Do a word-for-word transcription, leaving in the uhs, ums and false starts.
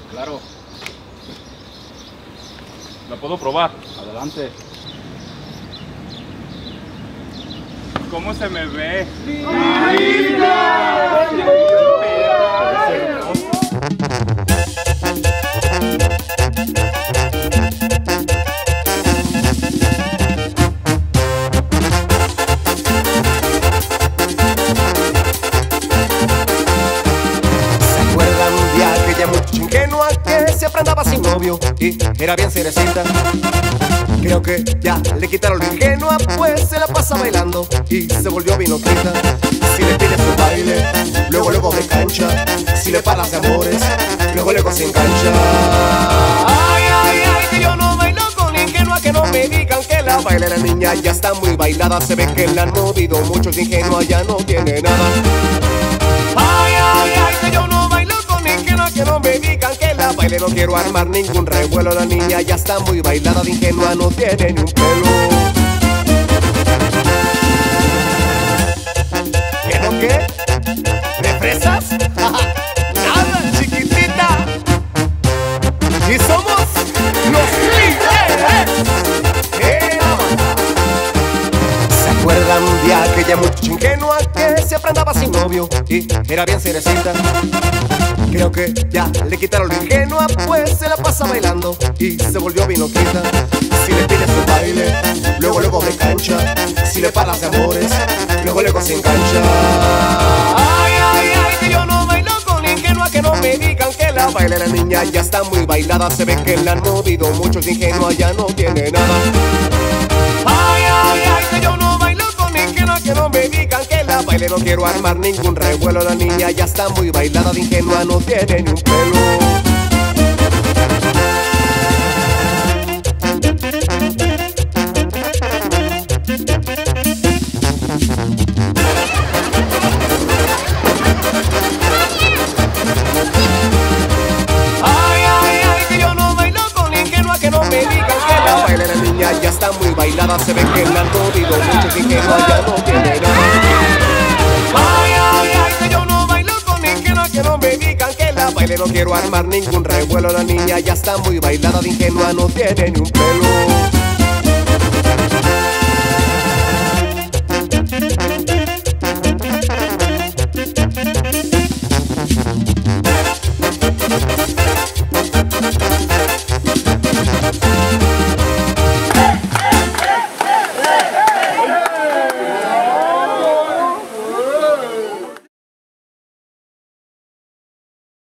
Claro. ¿La puedo probar? Adelante. ¿Cómo se me ve? Ingenua que siempre andaba sin novio y era bien cerecita. Creo que ya le quitaron lo ingenua, pues se la pasa bailando y se volvió vinoquita. Si le pides un baile, luego luego de cancha. Si le paras de amores, luego luego se engancha. Ay, ay, ay, que yo no bailo con ingenua, que no me digan que la baila. La niña ya está muy bailada, se ve que la han movido muchos, de ingenua ya no tiene nada. Ay, ay, ay, que yo no bailo con ingenua, que no me digan que la baile. No quiero armar ningún revuelo, la niña ya está muy bailada, de ingenua no tiene ni un pelo. ¿Qué no qué? ¿De fresas? Nada, chiquitita. Y somos los líderes. ¡Eh! ¿Se acuerdan un día que ya mucho ingenua que siempre andaba sin novio y era bien cerecita? Creo que ya le quitaron lo ingenua, pues se la pasa bailando y se volvió vinoquita. Si le pides un baile, luego luego de cancha. Si le paras de amores, luego luego se engancha. Ay, ay, ay, que yo no bailo con ingenua, que no me digan que la baile. La niña ya está muy bailada, se ve que la han movido muchos, de ingenua ya no tiene nada. Ay, ay, ay, que yo no bailo con ingenua, que no me digan que la baile. No quiero armar ningún revuelo, la niña ya está muy bailada, de ingenua no tiene ni un pelo. Ya está muy bailada, se ve que la han movido mucho, de ingenua ya no tiene nada. Ay, ay, ay, que yo no bailo con ingenua, que no me digan que la baile. No quiero armar ningún revuelo, la niña ya está muy bailada, de ingenua no tiene ni un pelo.